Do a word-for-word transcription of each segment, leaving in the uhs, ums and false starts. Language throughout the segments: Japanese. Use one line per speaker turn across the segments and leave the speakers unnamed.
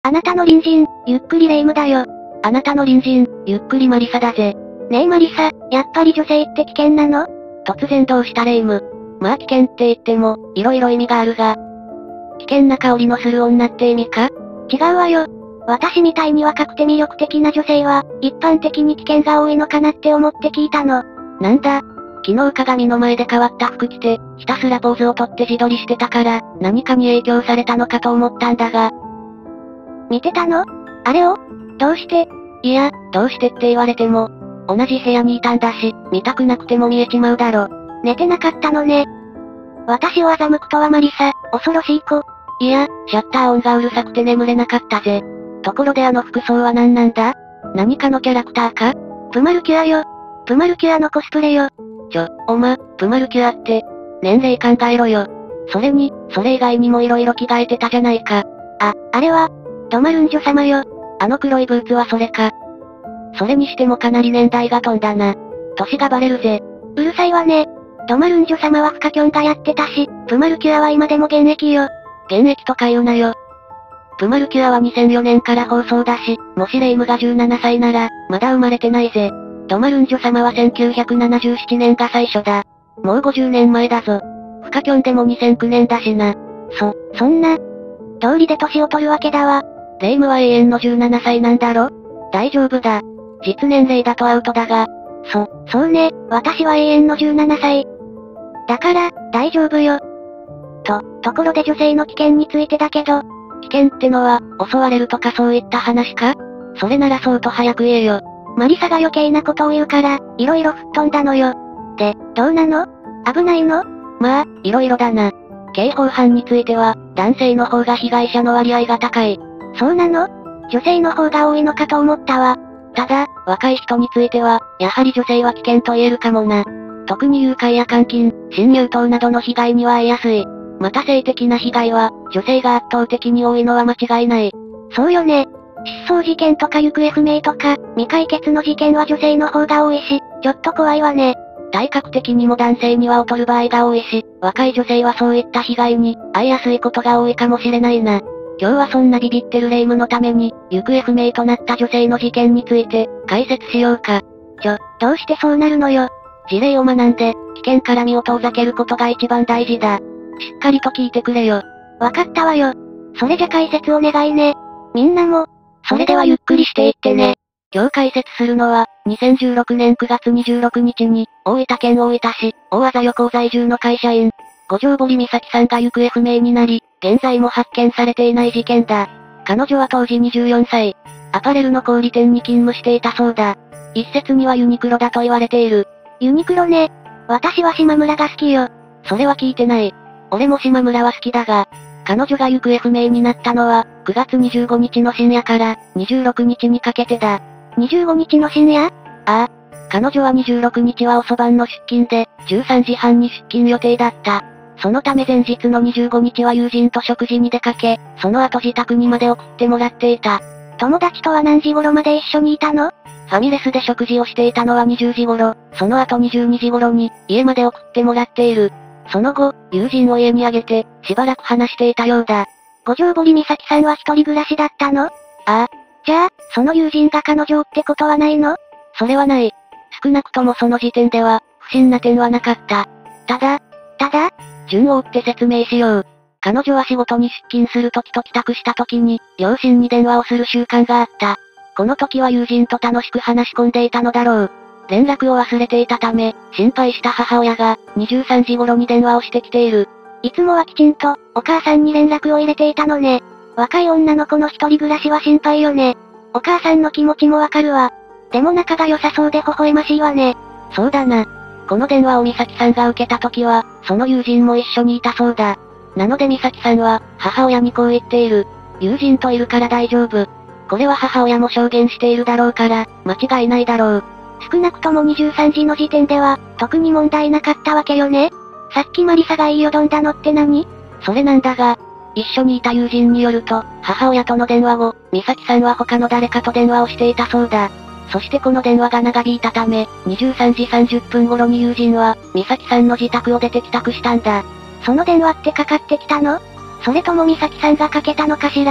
あなたの隣人、ゆっくりレ夢ムだよ。
あなたの隣人、ゆっくりマリサだぜ。
ねえマリサ、やっぱり女性って危険なの？
突然どうしたレ夢ム。まあ危険って言っても、色々意味があるが。危険な香りのする女って意味か？
違うわよ。私みたいに若くて魅力的な女性は、一般的に危険が多いのかなって思って聞いたの。
なんだ？昨日鏡の前で変わった服着て、ひたすらポーズをとって自撮りしてたから、何かに影響されたのかと思ったんだが。
見てたの？あれを？どうして？
いや、どうしてって言われても、同じ部屋にいたんだし、見たくなくても見えちまうだろ。
寝てなかったのね。私を欺くとはマリサ、恐ろしい子。
いや、シャッター音がうるさくて眠れなかったぜ。ところであの服装は何なんだ？何かのキャラクターか？
プマルキュアよ。プマルキュアのコスプレよ。
ちょ、おま、プマルキュアって、年齢考えろよ。それに、それ以外にも色々着替えてたじゃないか。
あ、あれは、ドマルンジョ様よ。
あの黒いブーツはそれか。それにしてもかなり年代が飛んだな。歳がバレるぜ。
うるさいわね。ドマルンジョ様はフカキョンがやってたし、プマルキュアは今でも現役よ。
現役とか言うなよ。プマルキュアはにせんよねんから放送だし、もしレ夢ムがじゅうななさいなら、まだ生まれてないぜ。ドマルンジョ様はせんきゅうひゃくななじゅうななねんが最初だ。もうごじゅうねんまえだぞ。フカキョンでもにせんきゅうねんだしな。
そ、そんな、道理で年を取るわけだわ。
レ夢ムは永遠のじゅうななさいなんだろ？大丈夫だ。実年齢だとアウトだが。
そ、そうね、私は永遠のじゅうななさい。だから、大丈夫よ。と、ところで女性の危険についてだけど。
危険ってのは、襲われるとかそういった話か？それならそうと早く言えよ。
マリサが余計なことを言うから、色々吹っ飛んだのよ。で、どうなの？危ないの？
まあ、色々だな。刑法犯については、男性の方が被害者の割合が高い。
そうなの？女性の方が多いのかと思ったわ。
ただ、若い人については、やはり女性は危険と言えるかもな。特に誘拐や監禁、侵入等などの被害には遭いやすい。また性的な被害は、女性が圧倒的に多いのは間違いない。
そうよね。失踪事件とか行方不明とか、未解決の事件は女性の方が多いし、ちょっと怖いわね。
体格的にも男性には劣る場合が多いし、若い女性はそういった被害に、遭いやすいことが多いかもしれないな。今日はそんなビビってるレ夢ムのために、行方不明となった女性の事件について、解説しようか。
ちょ、どうしてそうなるのよ。
事例を学んで、危険から身を遠ざけることが一番大事だ。しっかりと聞いてくれよ。
わかったわよ。それじゃ解説お願いね。みんなも、
それではゆっくりしていってね。今日解説するのは、にせんじゅうろくねんくがつにじゅうろくにちに、大分県大分市、大字漁港在住の会社員、五条堀美咲さんが行方不明になり、現在も発見されていない事件だ。彼女は当時にじゅうよんさい。アパレルの小売店に勤務していたそうだ。一説にはユニクロだと言われている。
ユニクロね。私は島村が好きよ。
それは聞いてない。俺も島村は好きだが、彼女が行方不明になったのは、くがつにじゅうごにちの深夜から、にじゅうろくにちにかけてだ。
にじゅうごにちの深夜？あ
あ。彼女はにじゅうろくにちは遅番の出勤で、じゅうさんじはんに出勤予定だった。そのため前日のにじゅうごにちは友人と食事に出かけ、その後自宅にまで送ってもらっていた。
友達とは何時頃まで一緒にいたの？
ファミレスで食事をしていたのはにじゅうじ頃、その後にじゅうにじ頃に、家まで送ってもらっている。その後、友人を家にあげて、しばらく話していたようだ。
五条堀美咲さんは一人暮らしだったの？あ
あ。
じゃあ、その友人が彼女ってことはないの？
それはない。少なくともその時点では、不審な点はなかった。ただ、
ただ
順を追って説明しよう。彼女は仕事に出勤する時と帰宅した時に、両親に電話をする習慣があった。この時は友人と楽しく話し込んでいたのだろう。連絡を忘れていたため、心配した母親が、にじゅうさんじ頃に電話をしてきている。
いつもはきちんと、お母さんに連絡を入れていたのね。若い女の子の一人暮らしは心配よね。お母さんの気持ちもわかるわ。でも仲が良さそうで微笑ましいわね。
そうだな。この電話を美咲さんが受けた時は、その友人も一緒にいたそうだ。なので美咲さんは、母親にこう言っている。友人といるから大丈夫。これは母親も証言しているだろうから、間違いないだろう。
少なくともにじゅうさんじの時点では、特に問題なかったわけよね。さっきマリサが言いよどんだのって何？
それなんだが、一緒にいた友人によると、母親との電話後、美咲さんは他の誰かと電話をしていたそうだ。そしてこの電話が長引いたため、にじゅうさんじさんじゅっぷん頃に友人は、美咲さんの自宅を出て帰宅したんだ。
その電話ってかかってきたの？それとも美咲さんがかけたのかしら？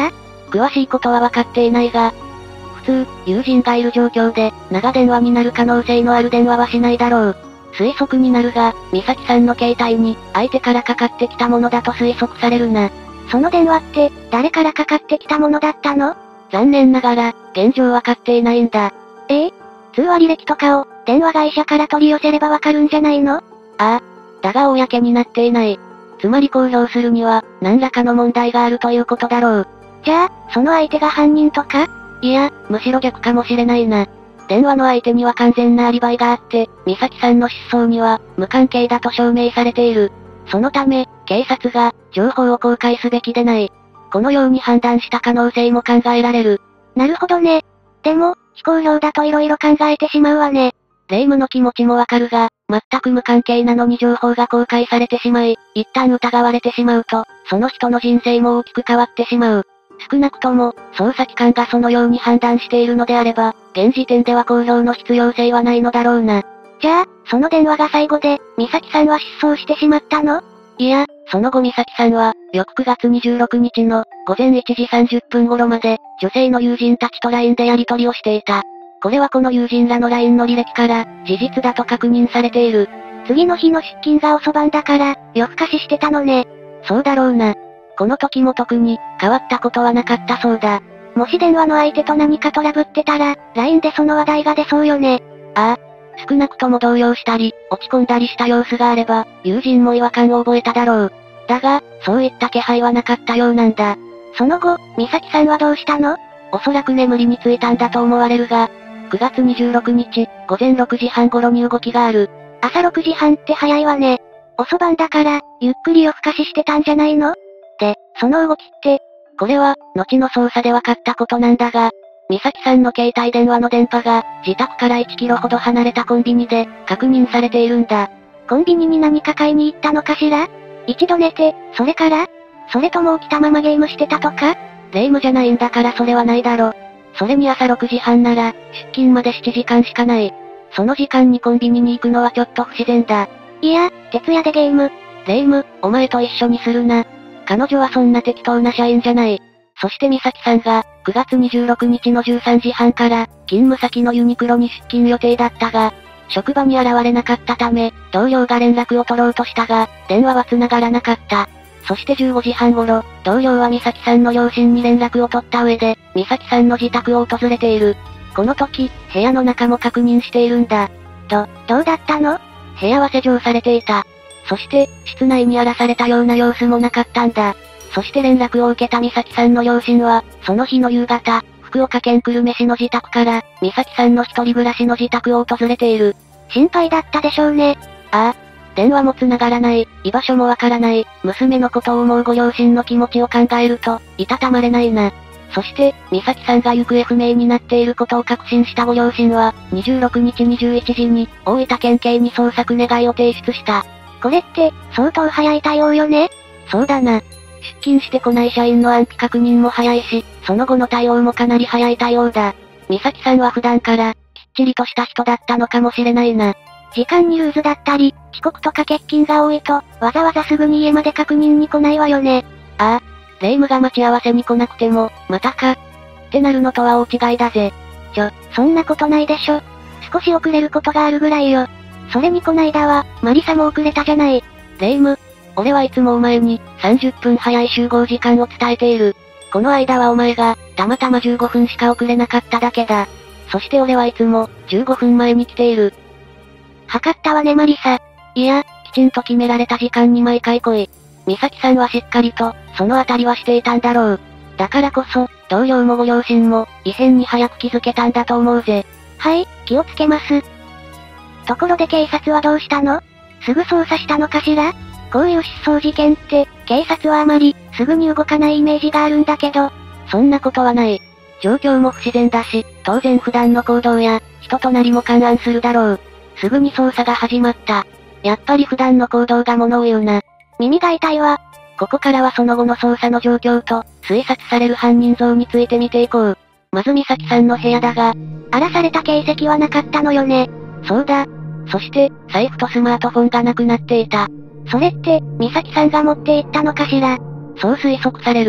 詳しいことはわかっていないが、普通、友人がいる状況で、長電話になる可能性のある電話はしないだろう。推測になるが、美咲さんの携帯に、相手からかかってきたものだと推測されるな。
その電話って、誰からかかってきたものだったの？
残念ながら、現状わかっていないんだ。
ええ？通話履歴とかを、電話会社から取り寄せればわかるんじゃないの？あ
あ。だが公になっていない。つまり公表するには、何らかの問題があるということだろう。
じゃあ、その相手が犯人とか？
いや、むしろ逆かもしれないな。電話の相手には完全なアリバイがあって、美咲さんの失踪には、無関係だと証明されている。そのため、警察が、情報を公開すべきでない。このように判断した可能性も考えられる。
なるほどね。でも、非公表だと色々考えてしまうわね。
霊夢の気持ちもわかるが、全く無関係なのに情報が公開されてしまい、一旦疑われてしまうと、その人の人生も大きく変わってしまう。少なくとも、捜査機関がそのように判断しているのであれば、現時点では公表の必要性はないのだろうな。
じゃあ、その電話が最後で、美咲さんは失踪してしまったの？
いや、その後美咲さんは、翌くがつにじゅうろくにちの、午前いちじさんじゅっぷん頃まで、女性の友人たちと ライン でやり取りをしていた。これはこの友人らの ライン の履歴から、事実だと確認されている。
次の日の出勤が遅番だから、夜更かししてたのね。
そうだろうな。この時も特に、変わったことはなかったそうだ。
もし電話の相手と何かトラブってたら、ライン でその話題が出そうよね。
ああ。少なくとも動揺したり、落ち込んだりした様子があれば、友人も違和感を覚えただろう。だが、そういった気配はなかったようなんだ。
その後、美咲さんはどうしたの？
おそらく眠りについたんだと思われるが、くがつにじゅうろくにち、午前ろくじはん頃に動きがある。
朝ろくじはんって早いわね。遅番だから、ゆっくり夜更かししてたんじゃないの？で、その動きって、
これは、後の捜査で分かったことなんだが、美咲さんの携帯電話の電波が、自宅からいちキロほど離れたコンビニで、確認されているんだ。
コンビニに何か買いに行ったのかしら？一度寝て、それからそれとも起きたままゲームしてたとか？
霊夢じゃないんだからそれはないだろ。それに朝ろくじはんなら、出勤までしちじかんしかない。その時間にコンビニに行くのはちょっと不自然だ。
いや、徹夜でゲーム。
霊夢、お前と一緒にするな。彼女はそんな適当な社員じゃない。そして美咲さんが、くがつにじゅうろくにちのじゅうさんじはんから、勤務先のユニクロに出勤予定だったが、職場に現れなかったため、同僚が連絡を取ろうとしたが、電話は繋がらなかった。そしてじゅうごじはん頃、同僚は美咲さんの両親に連絡を取った上で、美咲さんの自宅を訪れている。この時、部屋の中も確認しているんだ。
ど、どうだったの？
部屋は施錠されていた。そして、室内に荒らされたような様子もなかったんだ。そして連絡を受けた美咲さんの両親は、その日の夕方、福岡県久留米市の自宅から、美咲さんの一人暮らしの自宅を訪れている。
心配だったでしょうね。
ああ。電話も繋がらない、居場所もわからない、娘のことを思うご両親の気持ちを考えると、いたたまれないな。そして、美咲さんが行方不明になっていることを確信したご両親は、にじゅうろくにちにじゅういちじに、大分県警に捜索願いを提出した。
これって、相当早い対応よね？
そうだな。出勤してこない社員の安否確認も早いし、その後の対応もかなり早い対応だ。美咲さんは普段から、きっちりとした人だったのかもしれないな。
時間にルーズだったり、遅刻とか欠勤が多いと、わざわざすぐに家まで確認に来ないわよね。
ああ。霊夢が待ち合わせに来なくても、またか。ってなるのとは大違いだぜ。
ちょ、そんなことないでしょ。少し遅れることがあるぐらいよ。それにこないだは、マリサも遅れたじゃない。
霊夢、俺はいつもお前に、さんじゅっぷん早い集合時間を伝えている。この間はお前が、たまたまじゅうごふんしか遅れなかっただけだ。そして俺はいつも、じゅうごふんまえに来ている。
測ったわねマリサ。
いや、きちんと決められた時間に毎回来い。美咲さんはしっかりと、そのあたりはしていたんだろう。だからこそ、同僚もご両親も、異変に早く気づけたんだと思うぜ。
はい、気をつけます。ところで警察はどうしたの？すぐ捜査したのかしら？こういう失踪事件って、警察はあまり、すぐに動かないイメージがあるんだけど。
そんなことはない。状況も不自然だし、当然普段の行動や、人となりも勘案するだろう。すぐに捜査が始まった。やっぱり普段の行動が物を言うな。
耳が痛いわ。
ここからはその後の捜査の状況と、推察される犯人像について見ていこう。まず美咲さんの部屋だが、
荒らされた形跡はなかったのよね。
そうだ。そして、財布とスマートフォンがなくなっていた。
それって、美咲さんが持って行ったのかしら？
そう推測される。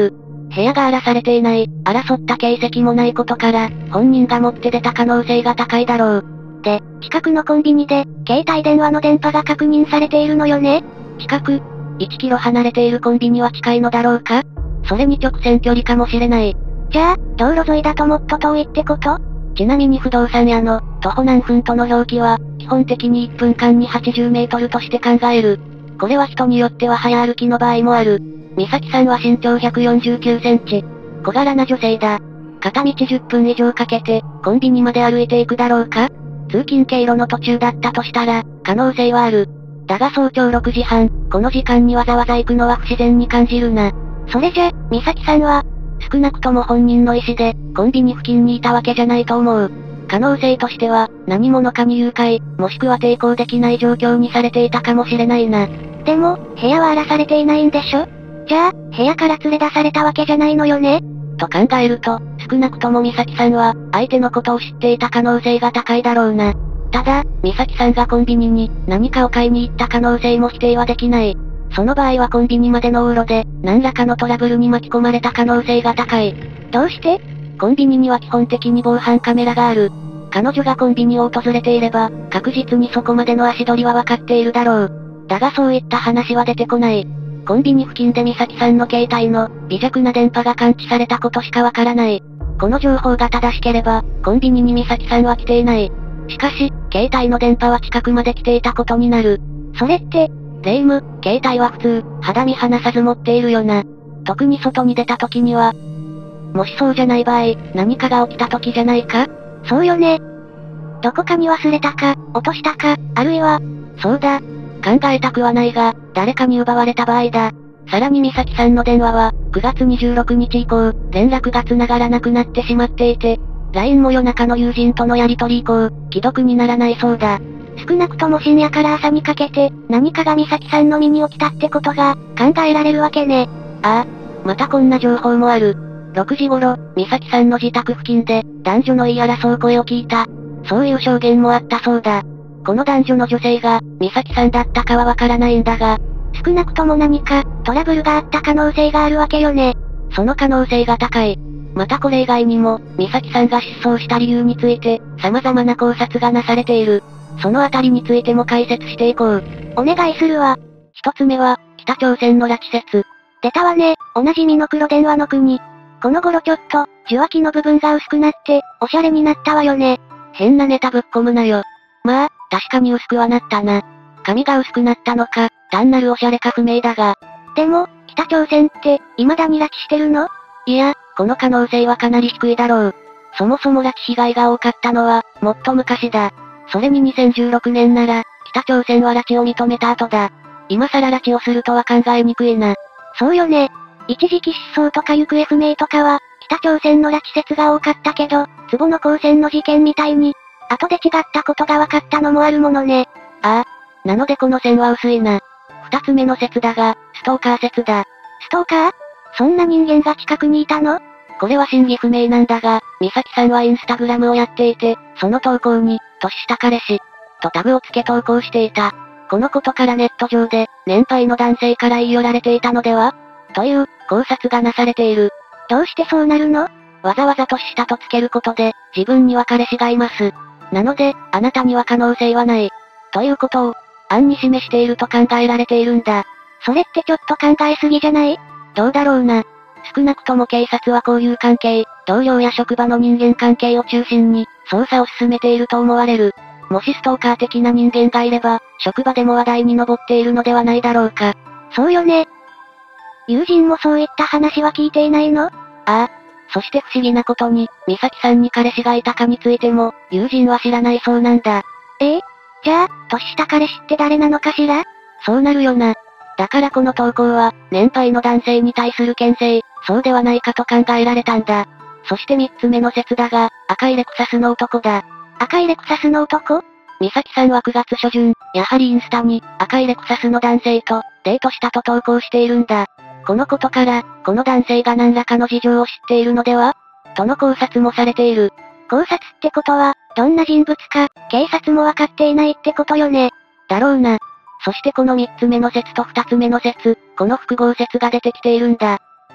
部屋が荒らされていない、争った形跡もないことから、本人が持って出た可能性が高いだろう。
で、近くのコンビニで、携帯電話の電波が確認されているのよね？
近く ?いちキロ離れているコンビニは近いのだろうか？それに直線距離かもしれない。
じゃあ、道路沿いだともっと遠いってこと？
ちなみに不動産屋の、徒歩何分との表記は、基本的にいっぷんかんにはちじゅうメートルとして考える。これは人によっては早歩きの場合もある。美咲さんは身長ひゃくよんじゅうきゅうセンチ。小柄な女性だ。片道じゅっぷん以上かけて、コンビニまで歩いていくだろうか？通勤経路の途中だったとしたら、可能性はある。だが早朝ろくじはん、この時間にわざわざ行くのは不自然に感じるな。
それじゃ、美咲さんは、
少なくとも本人の意思で、コンビニ付近にいたわけじゃないと思う。可能性としては、何者かに誘拐、もしくは抵抗できない状況にされていたかもしれないな。
でも、部屋は荒らされていないんでしょ？じゃあ、部屋から連れ出されたわけじゃないのよね？
と考えると、少なくとも美咲さんは、相手のことを知っていた可能性が高いだろうな。ただ、美咲さんがコンビニに、何かを買いに行った可能性も否定はできない。その場合はコンビニまでの往路で、何らかのトラブルに巻き込まれた可能性が高い。
どうして？
コンビニには基本的に防犯カメラがある。彼女がコンビニを訪れていれば、確実にそこまでの足取りはわかっているだろう。だがそういった話は出てこない。コンビニ付近で美咲さんの携帯の、微弱な電波が感知されたことしかわからない。この情報が正しければ、コンビニに美咲さんは来ていない。しかし、携帯の電波は近くまで来ていたことになる。
それって、
霊夢、携帯は普通、肌身離さず持っているよな。特に外に出た時には。もしそうじゃない場合、何かが起きた時じゃないか？
そうよね。どこかに忘れたか、落としたか、あるいは、
そうだ。考えたくはないが、誰かに奪われた場合だ。さらに美咲さんの電話は、くがつにじゅうろくにち以降、連絡が繋がらなくなってしまっていて、ライン も夜中の友人とのやり取り以降、既読にならないそうだ。
少なくとも深夜から朝にかけて、何かが美咲さんの身に起きたってことが、考えられるわけね。
ああ、またこんな情報もある。ろくじ頃、美咲さんの自宅付近で、男女の言い争う声を聞いた。そういう証言もあったそうだ。この男女の女性が、美咲さんだったかはわからないんだが、
少なくとも何か、トラブルがあった可能性があるわけよね。
その可能性が高い。またこれ以外にも、美咲さんが失踪した理由について、様々な考察がなされている。そのあたりについても解説していこう。
お願いするわ。
一つ目は、北朝鮮の拉致説。
出たわね、おなじみの黒電話の国。この頃ちょっと、受話器の部分が薄くなって、おしゃれになったわよね。
変なネタぶっ込むなよ。まあ、確かに薄くはなったな。髪が薄くなったのか、単なるおしゃれか不明だが。
でも、北朝鮮って、未だに拉致してるの？
いや、この可能性はかなり低いだろう。そもそも拉致被害が多かったのは、もっと昔だ。それににせんじゅうろくねんなら、北朝鮮は拉致を認めた後だ。今更拉致をするとは考えにくいな。
そうよね。一時期失踪とか行方不明とかは、北朝鮮の拉致説が多かったけど、坪野高専の事件みたいに、後で違ったことが分かったのもあるものね。
ああ。なのでこの線は薄いな。二つ目の説だが、ストーカー説だ。
ストーカー？そんな人間が近くにいたの？
これは真偽不明なんだが、美咲さんはインスタグラムをやっていて、その投稿に、年下彼氏、とタグをつけ投稿していた。このことからネット上で、年配の男性から言い寄られていたのでは？という、考察がなされている。
どうしてそうなるの？
わざわざ年下とつけることで、自分には彼氏がいます。なので、あなたには可能性はない。ということを、暗に示していると考えられているんだ。
それってちょっと考えすぎじゃない？
どうだろうな。少なくとも警察は交友関係、同僚や職場の人間関係を中心に、捜査を進めていると思われる。もしストーカー的な人間がいれば、職場でも話題に上っているのではないだろうか。
そうよね。友人もそういった話は聞いていないの？
ああ。そして不思議なことに、美咲さんに彼氏がいたかについても、友人は知らないそうなんだ。
ええ？じゃあ、年下彼氏って誰なのかしら？
そうなるよな。だからこの投稿は、年配の男性に対する牽制、そうではないかと考えられたんだ。そして三つ目の説だが、赤いレクサスの男だ。
赤いレクサスの男？
美咲さんはくがつしょじゅん、やはりインスタに、赤いレクサスの男性と、デートしたと投稿しているんだ。このことから、この男性が何らかの事情を知っているのでは？との考察もされている。
考察ってことは、どんな人物か、警察もわかっていないってことよね。
だろうな。そしてこの三つ目の説と二つ目の説、この複合説が出てきているんだ。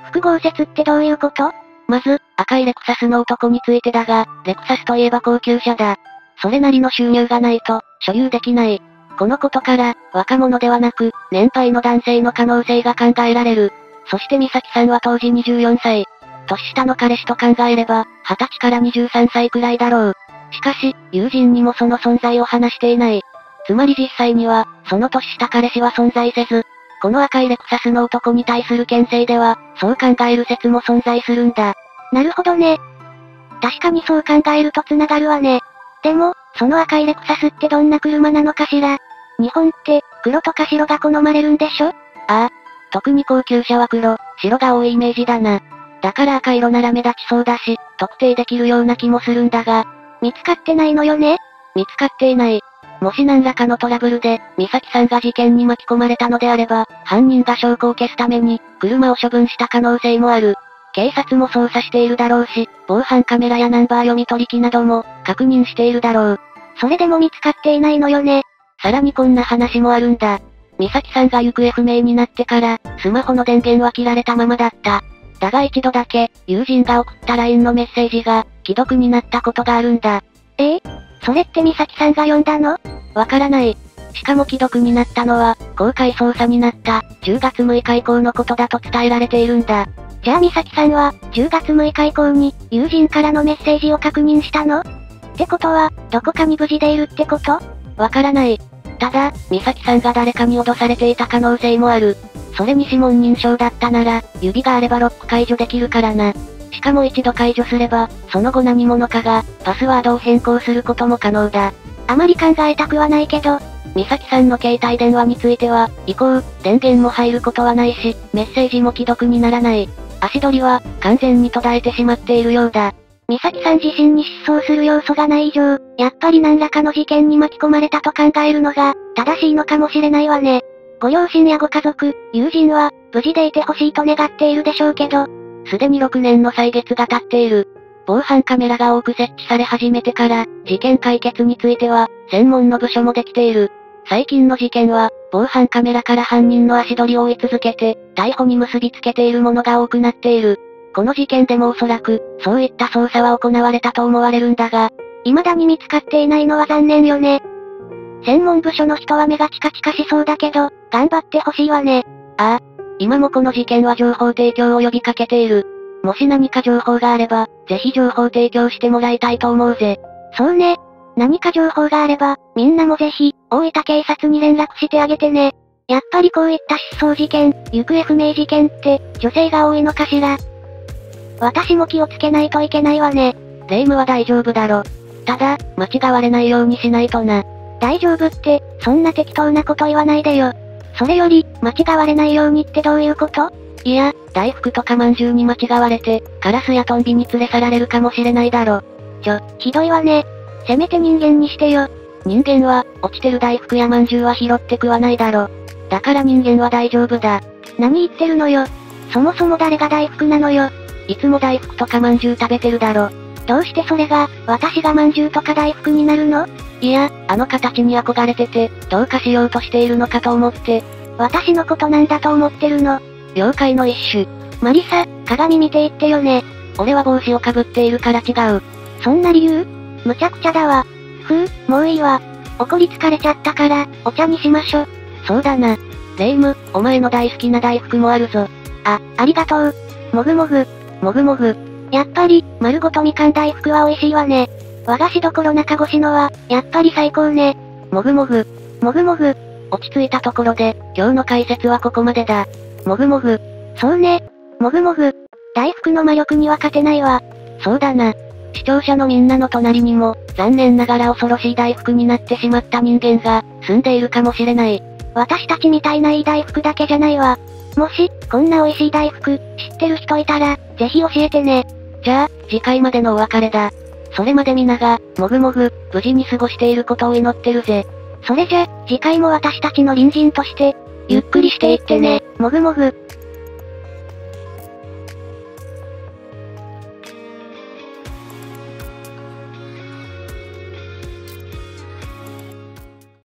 複合説ってどういうこと？
まず、赤いレクサスの男についてだが、レクサスといえば高級車だ。それなりの収入がないと、所有できない。このことから、若者ではなく、年配の男性の可能性が考えられる。そして美咲さんは当時にじゅうよんさい。年下の彼氏と考えれば、はたちからにじゅうさんさいくらいだろう。しかし、友人にもその存在を話していない。つまり実際には、その年下彼氏は存在せず、この赤いレクサスの男に対する牽制では、そう考える説も存在するんだ。
なるほどね。確かにそう考えると繋がるわね。でも、その赤いレクサスってどんな車なのかしら？日本って、黒とか白が好まれるんでしょ？
ああ。特に高級車は黒、白が多いイメージだな。だから赤色なら目立ちそうだし、特定できるような気もするんだが、
見つかってないのよね？
見つかっていない。もし何らかのトラブルで、美咲さんが事件に巻き込まれたのであれば、犯人が証拠を消すために、車を処分した可能性もある。警察も捜査しているだろうし、防犯カメラやナンバー読み取り機なども、確認しているだろう。
それでも見つかっていないのよね。
さらにこんな話もあるんだ。美咲さんが行方不明になってから、スマホの電源は切られたままだった。だが一度だけ、友人が送った ライン のメッセージが、既読になったことがあるんだ。
ええ？それって美咲さんが読んだの？
わからない。しかも既読になったのは、公開捜査になった、じゅうがつむいか以降のことだと伝えられているんだ。
じゃあ美咲さんは、じゅうがつむいか以降に、友人からのメッセージを確認したの？ってことは、どこかに無事でいるってこと？
わからない。ただ、美咲さんが誰かに脅されていた可能性もある。それに指紋認証だったなら、指があればロック解除できるからな。しかも一度解除すれば、その後何者かが、パスワードを変更することも可能だ。
あまり考えたくはないけど、
美咲さんの携帯電話については、移行、電源も入ることはないし、メッセージも既読にならない。足取りは、完全に途絶えてしまっているようだ。
美咲さん自身に失踪する要素がない以上、やっぱり何らかの事件に巻き込まれたと考えるのが、正しいのかもしれないわね。ご両親やご家族、友人は、無事でいてほしいと願っているでしょうけど、
すでにろくねんの歳月が経っている。防犯カメラが多く設置され始めてから、事件解決については、専門の部署もできている。最近の事件は、防犯カメラから犯人の足取りを追い続けて、逮捕に結びつけているものが多くなっている。この事件でもおそらく、そういった捜査は行われたと思われるんだが、
未だに見つかっていないのは残念よね。専門部署の人は目がチカチカしそうだけど、頑張ってほしいわね。
ああ。今もこの事件は情報提供を呼びかけている。もし何か情報があれば、ぜひ情報提供してもらいたいと思うぜ。
そうね。何か情報があれば、みんなもぜひ、大分警察に連絡してあげてね。やっぱりこういった失踪事件、行方不明事件って、女性が多いのかしら。私も気をつけないといけないわね。
霊夢は大丈夫だろ。ただ、間違われないようにしないとな。
大丈夫って、そんな適当なこと言わないでよ。それより、間違われないようにってどういうこと？
いや、大福とか饅頭に間違われて、カラスやトンビに連れ去られるかもしれないだろ。
ちょ、ひどいわね。せめて人間にしてよ。
人間は、落ちてる大福や饅頭は拾って食わないだろ。だから人間は大丈夫だ。
何言ってるのよ。そもそも誰が大福なのよ。
いつも大福とか饅頭食べてるだろ。
どうしてそれが、私が饅頭とか大福になるの？
いや、あの形に憧れてて、どうかしようとしているのかと思って。
私のことなんだと思ってるの？
妖怪の一種。
マリサ、鏡見て言ってよね。
俺は帽子をかぶっているから違う。
そんな理由？むちゃくちゃだわ。ふう、もういいわ。怒り疲れちゃったから、お茶にしましょ。
そうだな。霊夢、お前の大好きな大福もあるぞ。
あ、ありがとう。もぐもぐ。
もぐもぐ。
やっぱり、丸ごとみかん大福は美味しいわね。和菓子どころ中越しのは、やっぱり最高ね。
もぐもぐ。
もぐもぐ。
落ち着いたところで、今日の解説はここまでだ。もぐもぐ。
そうね。もぐもぐ。大福の魔力には勝てないわ。
そうだな。視聴者のみんなの隣にも、残念ながら恐ろしい大福になってしまった人間が、住んでいるかもしれない。
私たちみたいないい大福だけじゃないわ。もし、こんな美味しい大福、知ってる人いたら、ぜひ教えてね。
じゃあ、次回までのお別れだ。それまで皆が、もぐもぐ、無事に過ごしていることを祈ってるぜ。
それじゃ、次回も私たちの隣人として、
ゆっくりしていってね。
もぐもぐ。